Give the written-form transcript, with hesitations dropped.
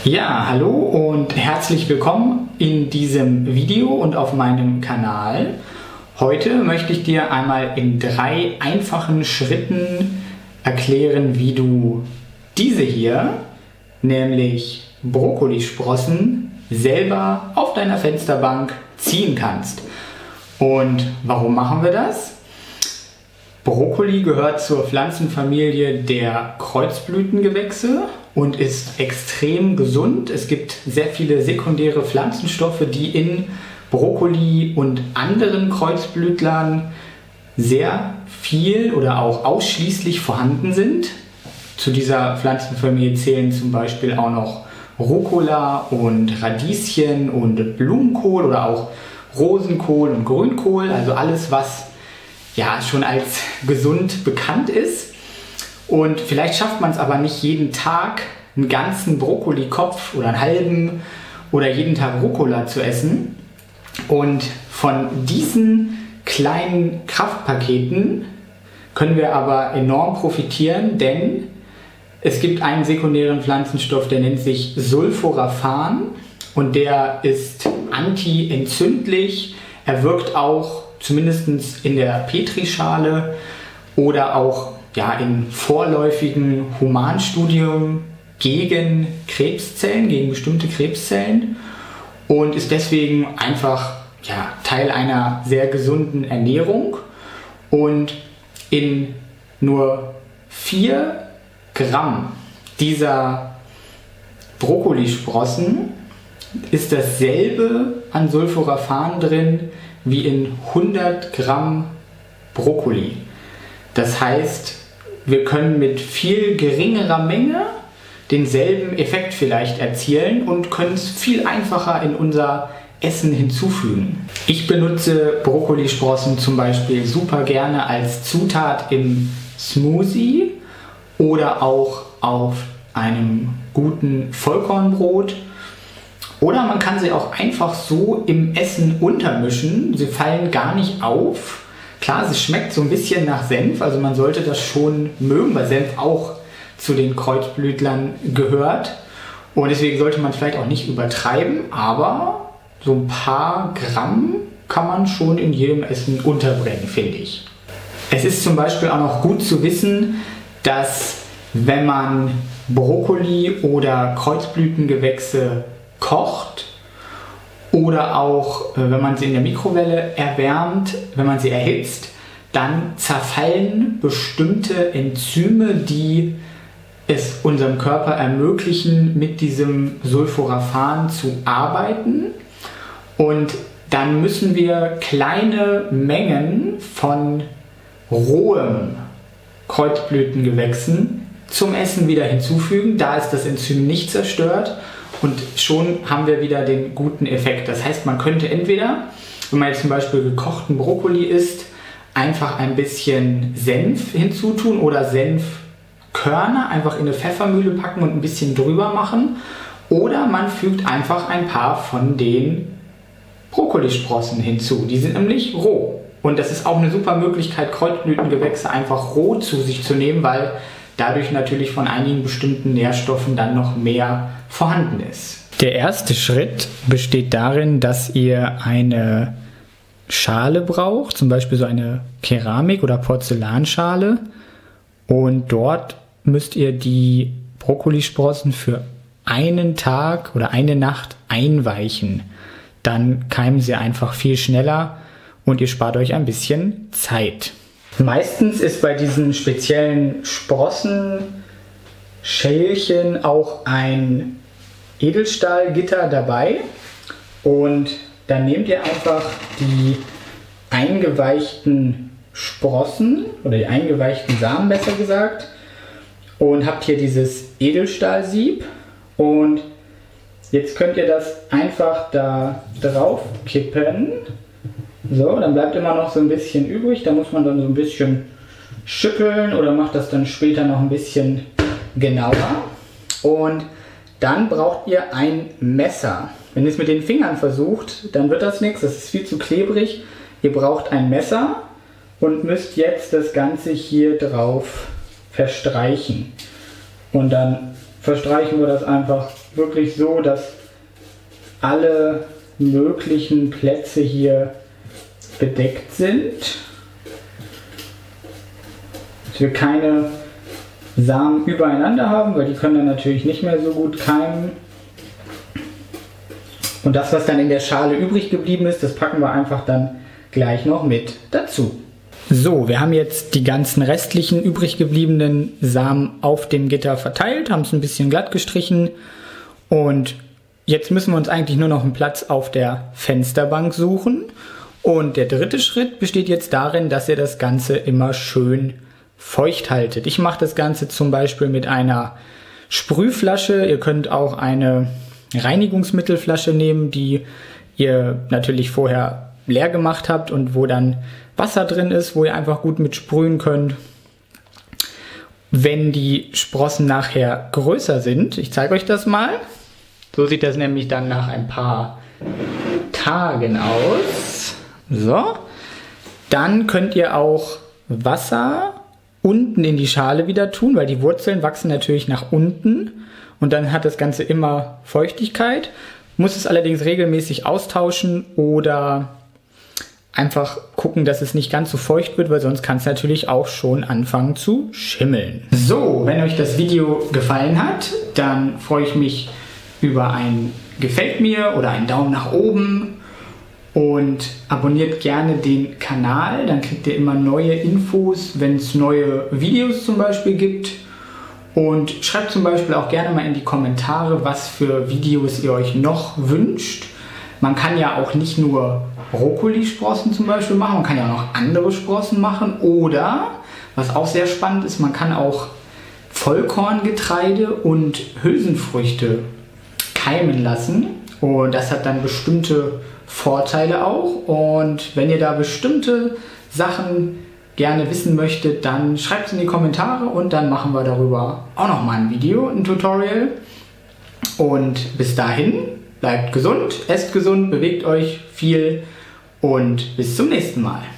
Ja, hallo und herzlich willkommen in diesem Video und auf meinem Kanal. Heute möchte ich dir einmal in 3 einfachen Schritten erklären, wie du diese hier, nämlich Brokkolisprossen, selber auf deiner Fensterbank ziehen kannst. Und warum machen wir das? Brokkoli gehört zur Pflanzenfamilie der Kreuzblütengewächse und ist extrem gesund. Es gibt sehr viele sekundäre Pflanzenstoffe, die in Brokkoli und anderen Kreuzblütlern sehr viel oder auch ausschließlich vorhanden sind. Zu dieser Pflanzenfamilie zählen zum Beispiel auch noch Rucola und Radieschen und Blumenkohl oder auch Rosenkohl und Grünkohl, also alles, was ja schon als gesund bekannt ist. Und vielleicht schafft man es aber nicht jeden Tag, einen ganzen Brokkolikopf oder einen halben oder jeden Tag Rucola zu essen. Und von diesen kleinen Kraftpaketen können wir aber enorm profitieren, denn es gibt einen sekundären Pflanzenstoff, der nennt sich Sulforaphan und der ist anti-entzündlich. Er wirkt auch zumindest in der Petrischale oder auch in vorläufigen Humanstudien gegen Krebszellen, gegen bestimmte Krebszellen und ist deswegen einfach Teil einer sehr gesunden Ernährung. Und in nur 4 Gramm dieser Brokkolisprossen ist dasselbe an Sulforaphan drin wie in 100 Gramm Brokkoli. Das heißt, wir können mit viel geringerer Menge denselben Effekt vielleicht erzielen und können es viel einfacher in unser Essen hinzufügen. Ich benutze Brokkolisprossen zum Beispiel super gerne als Zutat im Smoothie oder auch auf einem guten Vollkornbrot. Oder man kann sie auch einfach so im Essen untermischen. Sie fallen gar nicht auf. Klar, sie schmeckt so ein bisschen nach Senf, also man sollte das schon mögen, weil Senf auch zu den Kreuzblütlern gehört. Und deswegen sollte man es vielleicht auch nicht übertreiben, aber so ein paar Gramm kann man schon in jedem Essen unterbringen, finde ich. Es ist zum Beispiel auch noch gut zu wissen, dass wenn man Brokkoli oder Kreuzblütengewächse kocht oder auch wenn man sie in der Mikrowelle erwärmt, wenn man sie erhitzt, dann zerfallen bestimmte Enzyme, die es unserem Körper ermöglichen, mit diesem Sulforaphan zu arbeiten. Und dann müssen wir kleine Mengen von rohem Kreuzblütengewächsen zum Essen wieder hinzufügen. Da ist das Enzym nicht zerstört. Und schon haben wir wieder den guten Effekt. Das heißt, man könnte entweder, wenn man jetzt zum Beispiel gekochten Brokkoli isst, einfach ein bisschen Senf hinzutun oder Senfkörner einfach in eine Pfeffermühle packen und ein bisschen drüber machen. Oder man fügt einfach ein paar von den Brokkolisprossen hinzu. Die sind nämlich roh. Und das ist auch eine super Möglichkeit, Kreuzblütengewächse einfach roh zu sich zu nehmen, weil dadurch natürlich von einigen bestimmten Nährstoffen dann noch mehr vorhanden ist. Der erste Schritt besteht darin, dass ihr eine Schale braucht, zum Beispiel so eine Keramik- oder Porzellanschale, und dort müsst ihr die Brokkolisprossen für einen Tag oder eine Nacht einweichen. Dann keimen sie einfach viel schneller und ihr spart euch ein bisschen Zeit. Meistens ist bei diesen speziellen Sprossenschälchen auch ein Edelstahlgitter dabei und dann nehmt ihr einfach die eingeweichten Sprossen oder die eingeweichten Samen besser gesagt und habt hier dieses Edelstahlsieb und jetzt könnt ihr das einfach da drauf kippen. So, dann bleibt immer noch so ein bisschen übrig, da muss man dann so ein bisschen schütteln oder macht das dann später noch ein bisschen genauer. Und dann braucht ihr ein Messer. Wenn ihr es mit den Fingern versucht, dann wird das nichts, das ist viel zu klebrig. Ihr braucht ein Messer und müsst jetzt das Ganze hier drauf verstreichen. Und dann verstreichen wir das einfach wirklich so, dass alle möglichen Plätze hier bedeckt sind. Dass wir keine Samen übereinander haben, weil die können dann natürlich nicht mehr so gut keimen. Und das, was dann in der Schale übrig geblieben ist, das packen wir einfach dann gleich noch mit dazu. So, wir haben jetzt die ganzen restlichen übrig gebliebenen Samen auf dem Gitter verteilt, haben es ein bisschen glatt gestrichen und jetzt müssen wir uns eigentlich nur noch einen Platz auf der Fensterbank suchen. Und der dritte Schritt besteht jetzt darin, dass ihr das Ganze immer schön feucht haltet. Ich mache das Ganze zum Beispiel mit einer Sprühflasche. Ihr könnt auch eine Reinigungsmittelflasche nehmen, die ihr natürlich vorher leer gemacht habt und wo dann Wasser drin ist, wo ihr einfach gut mit sprühen könnt. Wenn die Sprossen nachher größer sind, ich zeige euch das mal. So sieht das nämlich dann nach ein paar Tagen aus. So, dann könnt ihr auch Wasser unten in die Schale wieder tun, weil die Wurzeln wachsen natürlich nach unten und dann hat das Ganze immer Feuchtigkeit. Muss es allerdings regelmäßig austauschen oder einfach gucken, dass es nicht ganz so feucht wird, weil sonst kann es natürlich auch schon anfangen zu schimmeln. So, wenn euch das Video gefallen hat, dann freue ich mich über ein Gefällt mir oder einen Daumen nach oben und abonniert gerne den Kanal, dann kriegt ihr immer neue Infos, wenn es neue Videos zum Beispiel gibt. Und schreibt zum Beispiel auch gerne mal in die Kommentare, was für Videos ihr euch noch wünscht. Man kann ja auch nicht nur Brokkolisprossen zum Beispiel machen, man kann ja auch noch andere Sprossen machen. Oder, was auch sehr spannend ist, man kann auch Vollkorngetreide und Hülsenfrüchte keimen lassen. Und das hat dann bestimmte Vorteile auch. Und wenn ihr da bestimmte Sachen gerne wissen möchtet, dann schreibt es in die Kommentare und dann machen wir darüber auch nochmal ein Video, ein Tutorial. Und bis dahin, bleibt gesund, esst gesund, bewegt euch viel und bis zum nächsten Mal.